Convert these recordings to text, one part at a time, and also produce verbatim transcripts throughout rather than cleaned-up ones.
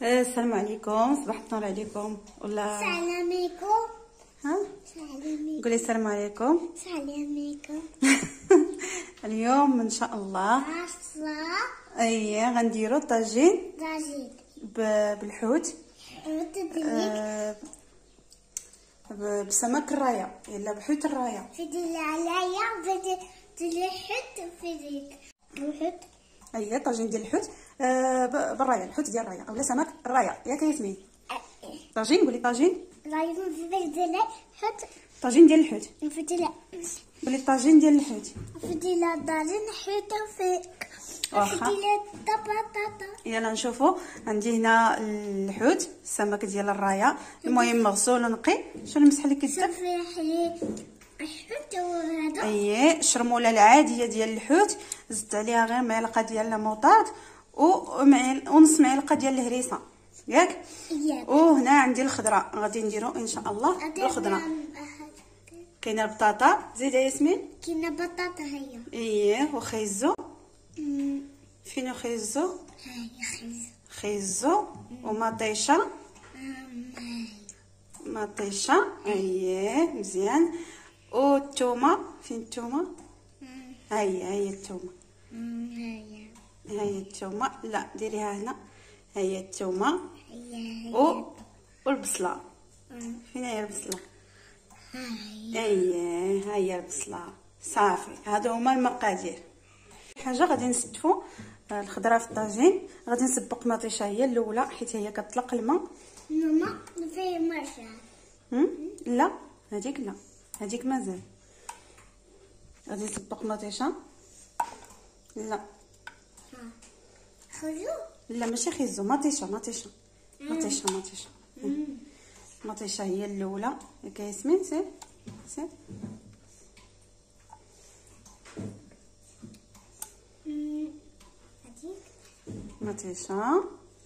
السلام عليكم، صباح النور عليكم ولا السلام عليكم. ها السلام عليكم. قولي السلام عليكم. السلام عليكم. اليوم ان شاء الله عصا اي غنديروا طاجين دجاج ب- بالحوت حوت ديك آه، ب- بسمك الرايه الا بحوت الرايه. في ديال عليا في ديال الحوت في ديك الحوت. اي طاجين ديال الحوت آه، ب- بالرايه، الحوت ديال الرايه اولا سمك الرايه ياك ياسمين. طاجين قولي طاجين رايم في ديال الحوت طاجين ديال الحوت في ديال قولي طاجين ديال الحوت. في ديال دجاج حوت في في واخا ديال الطباطا. يلا نشوفوا. عندي هنا الحوت السمك ديال الرايه، المهم مغسول ونقي. شنو نمسح لك الكتف؟ صافي حلي الحوت وهذا اييه الشرموله العاديه ديال الحوت، زدت عليها غير معلقه ديال الموطاد ومعل ونص معلقه ديال الهريسه ياك. ياك. وهنا عندي الخضره غادي نديرو ان شاء الله الخضره. كاينه البطاطا زيد ياسمين. كاينه بطاطا هي. اييه وخيزو. أمم، فينو خيزو؟ هاي خيز. خيزو ومطيشه. أمم، هاي. مطيشه اييه مزيان. والثومه فين الثومه؟ أمم، ها هي ها هي الثومه. أمم، هاي. ها هي الثومه، لا ديريها هنا. ها هي الثومه هي هي. و والبصله. أمم، فين هي البصله؟ هاي. اييه ها هي البصله. صافي هادو هما المقادير. حاجه غادي نستفو الخضره في الطاجين. غادي نسبق مطيشه هي الاولى حيت هي كتطلق الماء. ماما في مرشا. هم؟ لا هذيك لا هذيك مازال. غادي نسبق مطيشه. لا خذو. لا ماشي خيزو، مطيشه مطيشه مطيشه مطيشه مطيشه هي الاولى ياك ياسمين. سير سير. أمم، هذيك. مطيشه أمم،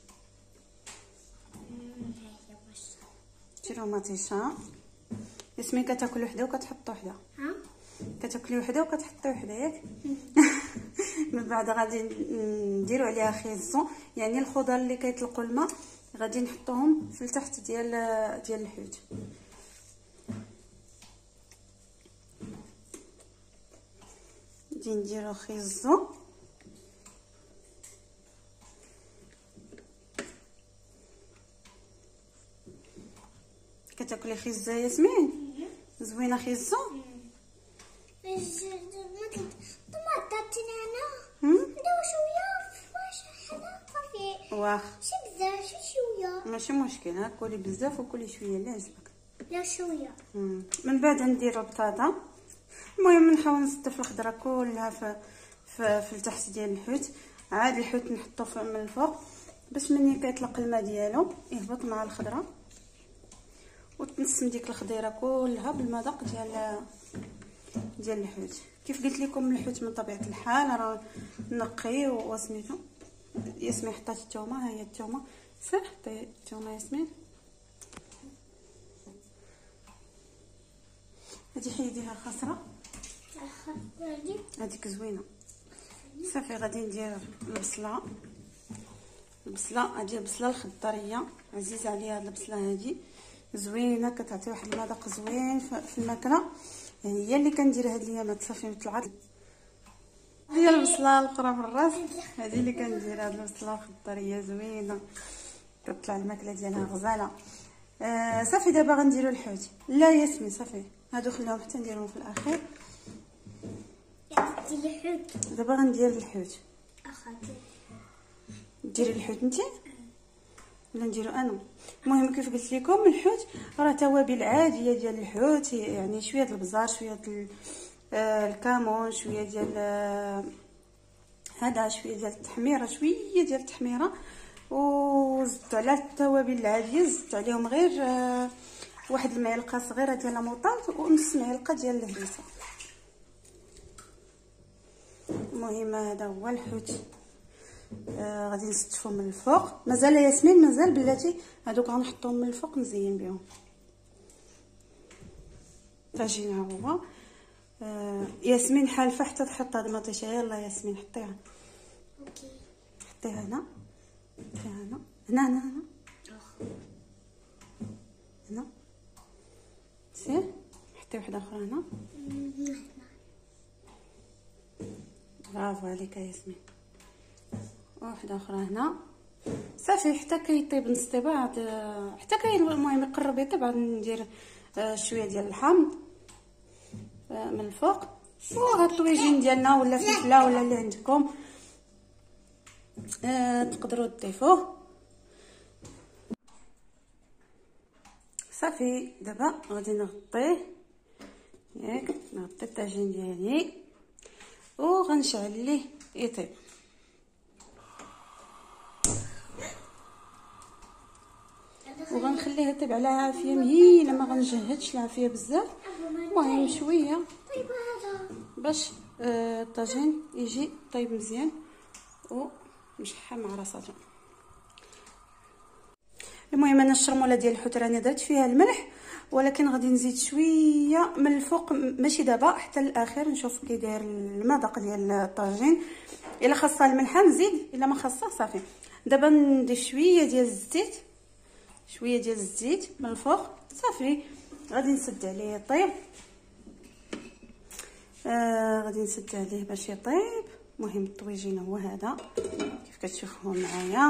هاي مرشا. ديرو مطيشه. ياسمين كتاكل وحده وكتحط وحده، ها؟ كتاكلي وحده وكتحطي وحده ياك. من بعد غادي نديرو عليها خيزو، يعني الخضر اللي كيطلقوا الماء غادي نحطوهم في التحت ديال ديال الحوت. غادي نديرو خيزو كتاكلي خيزو ياسمين؟ زوينه خيزو. طماطاتنا هنا هم؟ نديرو شويه واش حنا صافي واخ شي بزاف شي شويه ماشي مشكل، ها كولي بزاف وكولي شويه اللي عجبك. لا شويه. مم. من بعد نديرو البطاطا. المهم نحاول نصدف الخضره كلها في في, في التحت ديال الحوت. عاد الحوت نحطو في من الفوق باش مني كيطلق الماء ديالو يهبط مع الخضره وتنسم ديك الخضيره كلها بالمذاق ديال ديال الحوت. كيف قلت لكم الحوت من طبيعه الحال راه نقي وسميتو. ياسمين حطات الثومه، ها هي الثومه. سير حطي الثومه ياسمين. هادي حيديها الخضره هادي هذيك زوينه. صافي غادي ندير البصله. البصله هادي البصله الخضريه عزيزه عليا هاد البصله هادي زوينه كتعطي واحد المذاق زوين في الماكله. هي اللي كندير هاد الايامات صافي طلعت هي البصله الاخرى في الراس. هذه اللي كندير هاد البصله الخضريه زوينه كتطلع الماكله ديالها غزاله. آه صافي دابا غنديروا الحوت. لا ياسمين صافي هادو خليهم حتى نديرهم في الاخير. ديال الحوت. دابا غندير الحوت. اخاطي ديري الحوت انت ولا نديرو انا؟ المهم كيف قلت لكم الحوت راه توابل عاديه ديال الحوت، يعني شويه د البزار شويه د آه الكمون شويه ديال آه هذا شويه ديال التحميره شويه ديال التحميره وزدت على التوابل العاديه زدت عليهم غير آه واحد المعلقه صغيره ديال الموطاد ونص معلقه ديال الهريسه. المهم هذا هو الحوت. آه غادي نستفو من الفوق. مازال ياسمين مازال بلاتي هذوك غنحطهم من الفوق نزين بهم. طاجين ها هو. آه ياسمين حالفه حتى تحط هاد المطيشه. يلا ياسمين حطيها. اوكي حطيها هنا حطيها هنا هنا هنا, هنا. حطي وحده اخرى هنا. برافو عليك ياسمين. وحده اخرى هنا صافي حتى كيطيب نص طيبه. عاد حتى كاين المهم يقرب يطيب. عاد ندير شويه ديال الحامض من الفوق وهاد الطويجين ديالنا ولا فلفله ولا اللي عندكم آه تقدروا تضيفوه. صافي دابا غادي نغطيه ياك نغطي الطاجين ديالي وغنشعل ليه يطيب. وغنخليه يطيب على عافيه مهيله، ما غنجهدش العافيه بزاف، المهم شويه باش آه الطاجين يجي طيب مزيان ومشحى مع راساتو. المهم انا الشرموله ديال الحوت راني درت فيها الملح، ولكن غادي نزيد شويه من الفوق ماشي دابا حتى الاخير نشوف كي داير المذاق ديال الطاجين. الا خاصه الملحه نزيد، الا ما خاصه صافي. دابا نضيف شويه ديال الزيت، شويه ديال الزيت من الفوق صافي. غادي نسد عليه يطيب. آه غادي نسد عليه باش يطيب. المهم الطويجين هو هذا كيف كتشوفوا معايا.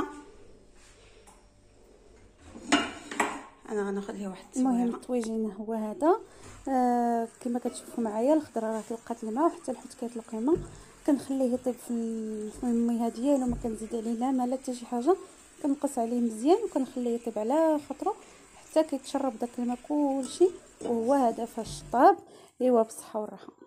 انا غناخذ ليه واحد التصويره. المهم الطويجين هو هذا آه كما كتشوفوا معايا. الخضره راه طلقات الماء وحتى الحوت كيطلق الماء. كنخليه يطيب في الميه ديالو، ما كنزيد عليه لا ماء لا حتى شي حاجه. كنقص عليه مزيان وكنخليه يطيب على خاطرو حتى كيتشرب داك الماء كلشي. وهو هذا فاش طاب. ايوا بالصحه والراحه.